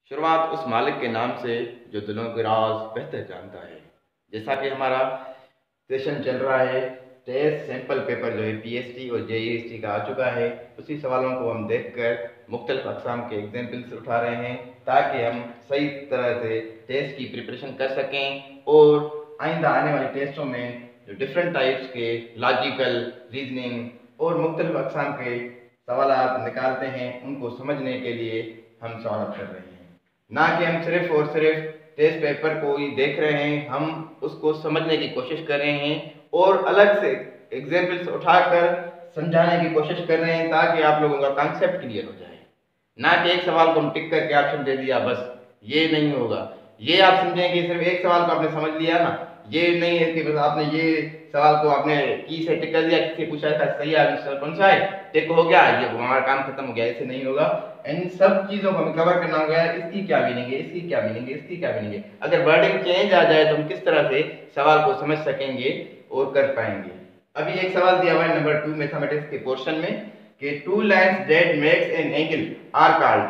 शुरुआत उस मालिक के नाम से जो दिलों के राज बेहतर जानता है। जैसा कि हमारा सेशन चल रहा है, टेस्ट सैंपल पेपर जो है पीएसटी और जेईएसटी का आ चुका है। उसी सवालों को हम देखकर मुख्तलिफ अक़साम के एग्जाम्पल्स उठा रहे हैं ताकि हम सही तरह से टेस्ट की प्रिपरेशन कर सकें और आइंदा आने वाले टेस्टों में जो डिफरेंट टाइप्स के लॉजिकल, रीजनिंग और मुख्तलिफ अक़साम के सवाल निकालते हैं उनको समझने के लिए हम सवाल कर रहे हैं। ना कि हम सिर्फ और सिर्फ टेस्ट पेपर को ही देख रहे हैं, हम उसको समझने की कोशिश कर रहे हैं और अलग से एग्जाम्पल्स उठाकर समझाने की कोशिश कर रहे हैं ताकि आप लोगों का कॉन्सेप्ट क्लियर हो जाए। ना कि एक सवाल को हम टिक करके ऑप्शन दे दिया बस, ये नहीं होगा। ये आप समझें कि सिर्फ एक सवाल को आपने समझ लिया ना, ये नहीं है कि बस आपने ये सवाल को आपने की से टिक कर दिया, किसी पूछा था सही आंसर कौन सा है, टिक हो गया, ये हमारा काम खत्म हो गया। ऐसे नहीं होगा। इन सब चीजों को हमें कवर करना होगा। इसकी क्या मीनिंग है, इसकी क्या मीनिंग है, इसकी क्या मीनिंग है। अगर वर्डिंग चेंज आ जाए तो हम किस तरह से सवाल को समझ सकेंगे और कर पाएंगे। अभी एक सवाल दिया हुआ है नंबर 2 मैथमेटिक्स के पोर्शन में कि two lines that makes an angle are called.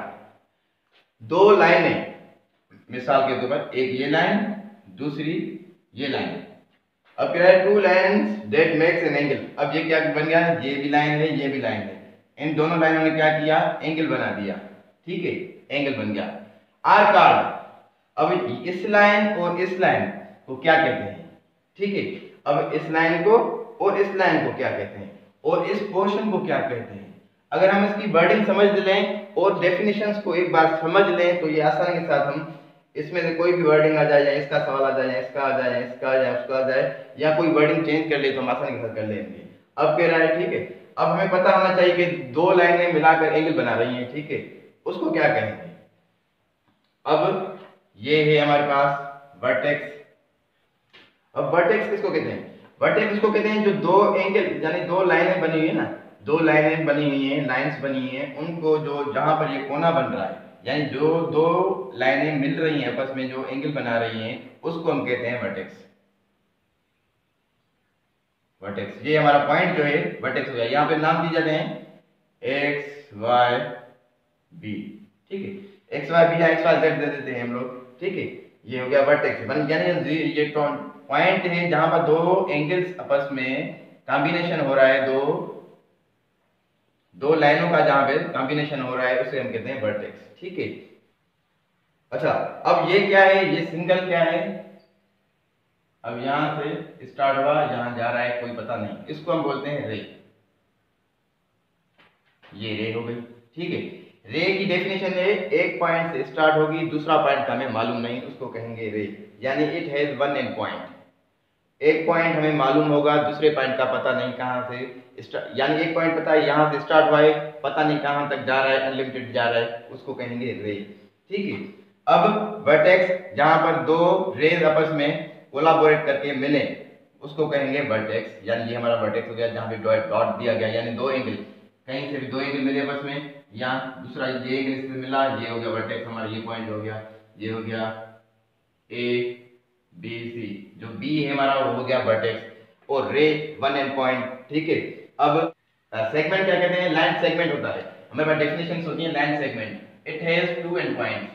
दो लाइनें, मिसाल के तौर पर एक ये लाइन, दूसरी ये लाइन। अब कह रहा है two lines that makes an angle. अब ये क्या बन गया, ये भी लाइन है, ये भी लाइन है। इन दोनों लाइनों ने क्या किया, एंगल बना दिया। ठीक है, एंगल बन गया आर कॉल्ड। अब इस लाइन और इस लाइन को क्या कहते हैं। ठीक है, अब इस लाइन को और इस लाइन को क्या कहते हैं और इस पोर्शन को क्या कहते हैं। अगर हम इसकी वर्डिंग समझ लें और डेफिनेशंस को एक बार समझ लें तो ये आसानी के साथ हम इसमें से कोई भी वर्डिंग आ जाए, या इसका सवाल आ जाए, या इसका आ जाए, इसका आ जाए, उसका आ जाए, या कोई वर्डिंग चेंज कर ले तो हम आसानी के साथ कर लेंगे। अब कह रहा है ठीक है, अब हमें पता होना चाहिए कि दो लाइनें मिलाकर एंगल बना रही हैं। ठीक है, उसको क्या कहेंगे। अब ये है हमारे पास वर्टेक्स। अब वर्टेक्स किसको कहते हैं, वर्टेक्स उसको कहते हैं जो दो एंगल यानी दो लाइनें बनी हुई है ना, दो लाइनें बनी हुई हैं, लाइंस बनी हुई हैं, उनको जो जहां पर ये कोना बन रहा है यानी जो दो लाइनें मिल रही हैं आपस में जो एंगल बना रही हैं उसको हम कहते हैं वर्टेक्स। वर्टेक्स ये हमारा पॉइंट जो है वर्टेक्स हो गया। यहाँ पे नाम दिए जाते हैं एक्स वाई बी। ठीक है, एक्स वाई बी या एक्स वाई जेड दे देते हैं हम लोग। ठीक है, ये हो गया वर्टेक्स बन, यानी ये पॉइंट है जहां पर दो एंगल्स आपस में कॉम्बिनेशन हो रहा है, दो लाइनों का जहां पे कॉम्बिनेशन हो रहा है उसे हम कहते हैं वर्टेक्स। ठीक है, अच्छा अब ये क्या है, ये सिंगल क्या है। अब यहां से स्टार्ट हुआ, यहां जा रहा है, कोई पता नहीं, इसको हम बोलते हैं रे। ये रे हो गई। ठीक है, रे की डेफिनेशन है एक पॉइंट से स्टार्ट होगी, दूसरा पॉइंट हमें मालूम नहीं, उसको कहेंगे रे, यानी it has one end point. एक पॉइंट हमें मालूम होगा, दूसरे पॉइंट का पता नहीं कहां से यानी एक पॉइंट पता है यहां से स्टार्ट हुआ है, पता नहीं कहां तक जा रहा है, अनलिमिटेड जा रहा है, उसको कहेंगे रे। ठीक है, अब वर्टेक्स जहां पर दो रेज आपस में कोलाबोरेट करके मिले उसको कहेंगे वर्टेक्स, यानी ये हमारा वर्टेक्स हो गया जहां पे डॉट दिया गया, यानी दो एंगल, कहीं से भी दो एंगल मिले आपस में, या दूसरा ये एंगल इससे मिला, ये हो गया वर्टेक्स हमारा, ये पॉइंट हो गया, ये हो गया ए बी सी, जो बी है हमारा वो हो गया वर्टेक्स और रे वन एंड पॉइंट। ठीक है, अब सेगमेंट क्या कहते हैं, लाइन सेगमेंट होता है, हमारे पास डेफिनेशन होती है line segment, it has two end points,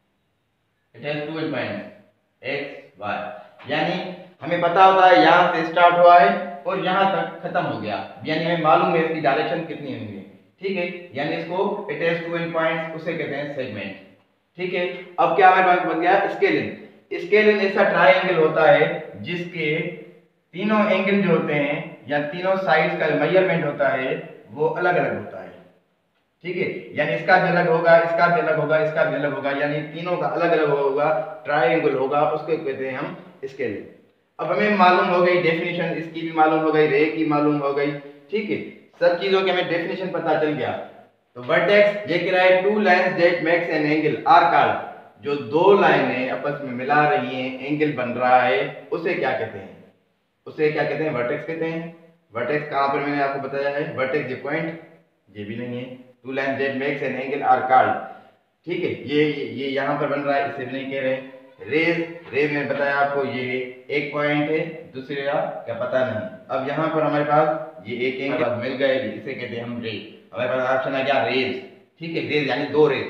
it has two end points X Y, यानी हमें पता होता है यहां से स्टार्ट हुआ है और यहां तक खत्म हो गया, यानी हमें मालूम है इसकी डायरेक्शन कितनी होंगी। ठीक है, यानी इसको it has two end points उसे कहते हैं सेगमेंट। ठीक है, अब क्या हमारे पास बन गया स्केलिन। स्केलिन ऐसा ट्रायंगल होता है जिसके तीनों एंगल जो होते हैं या तीनों साइड्स का मेजरमेंट होता है वो अलग अलग होता है। ठीक है, यानी इसका भी अलग होगा, इसका भी अलग होगा, इसका भी अलग होगा, यानी तीनों का अलग अलग होगा, ट्रायंगल होगा, उसको कहते हैं हम स्केलिन। अब हमें मालूम हो गई डेफिनेशन, इसकी भी मालूम हो गई, रे की मालूम हो गई। ठीक है, सब चीजों के हमें डेफिनेशन पता चल गया। तो वर्टेक्स ये कह रहा है two lines that makes an angle are called, जो दो लाइनें आपस में मिला रही हैं, एंगल बन रहा है, उसे क्या कहते हैं, उसे क्या कहते हैं, वर्टेक्स कहते हैं। वर्टेक्स कहां पर मैंने आपको बताया है, वर्टेक्स ये पॉइंट, ये भी नहीं है, two lines that makes an angle are called. ठीक है, ये यहां पर बन रहा है, इसे भी नहीं कह रहे। रेज, रे में बताया आपको ये एक पॉइंट है, दूसरे का क्या पता नहीं। अब यहां पर हमारे पास ये एक एंगल मिल गए, इसे कहते हैं हम रे, हमारे पास ऑप्शन आ गया रेज। ठीक है, रेज यानी दो रेज,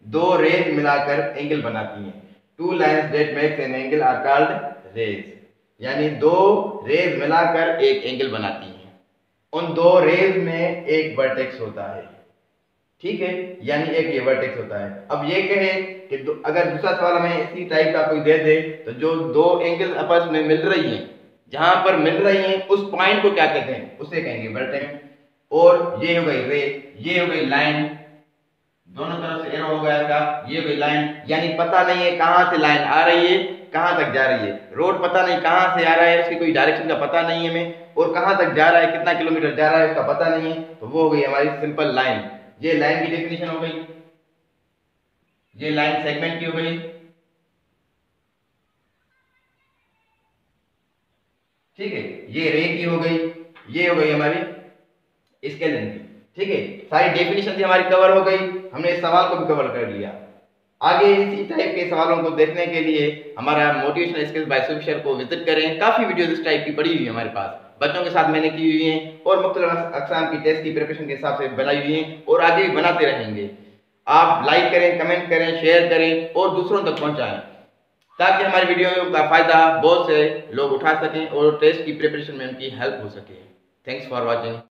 दो रेज मिलाकर एंगल बनाती हैं। Two lines that makes an angle are called rays, यानी दो रेज मिलाकर एक एंगल बनाती हैं। उन दो रेज में एक वर्टेक्स होता है, ठीक है, यानी एक ये वर्टेक्स होता है। अब ये कहे कि अगर दूसरा सवाल हमें इसी टाइप का कोई दे दे तो जो दो एंगल आपस में मिल रही हैं, जहां पर मिल रही हैं उस पॉइंट को क्या कहते हैं, उसे कहेंगे वर्टेक्स। और ये हो गई रे, ये हो गई लाइन, दोनों तरफ से एरो हो गया इसका, ये हो गई लाइन, यानी पता नहीं है कहां से लाइन आ रही है कहां तक जा रही है। रोड पता नहीं कहां से आ रहा है, उसकी कोई डायरेक्शन का पता नहीं है हमें, और कहां तक जा रहा है, कितना किलोमीटर जा रहा है उसका पता नहीं है, तो वो हो गई हमारी सिंपल लाइन। ये लाइन की डेफिनेशन हो गई, ये लाइन सेगमेंट की हो गई, ठीक है, ये रे की हो गई, ये हो गई हमारी स्केलिंग की, ठीक है। सारी डेफिनेशन थी हमारी कवर हो गई, हमने इस सवाल को भी कवर कर लिया। आगे इसी टाइप के सवालों को देखने के लिए हमारा मोटिवेशनल स्किल्स बाय सुफिशर को विजिट करें। काफी वीडियोस इस टाइप की पड़ी हुई है हमारे पास, बच्चों के साथ मैंने की हुई है और मुख्तलिफ अक़साम की टेस्ट की प्रिपरेशन के हिसाब से बनाई हुई है और आगे भी बनाते रहेंगे। आप लाइक करें, कमेंट करें, शेयर करें और दूसरों तक पहुंचाएं ताकि हमारी वीडियो का फायदा बहुत से लोग उठा सकें और टेस्ट की प्रिपरेशन में उनकी हेल्प हो सके। Thanks for watching.